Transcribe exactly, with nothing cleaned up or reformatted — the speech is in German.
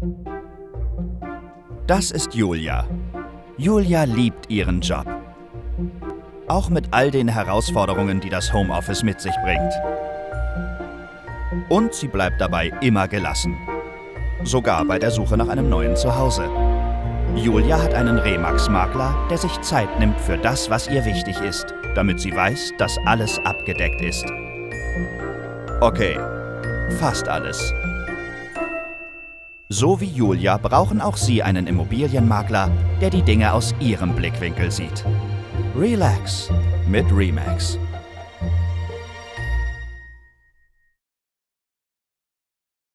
Das ist Julia. Julia liebt ihren Job. Auch mit all den Herausforderungen, die das Homeoffice mit sich bringt. Und sie bleibt dabei immer gelassen. Sogar bei der Suche nach einem neuen Zuhause. Julia hat einen Remax-Makler, der sich Zeit nimmt für das, was ihr wichtig ist, damit sie weiß, dass alles abgedeckt ist. Okay, fast alles. So wie Julia brauchen auch Sie einen Immobilienmakler, der die Dinge aus Ihrem Blickwinkel sieht. Relax mit Remax.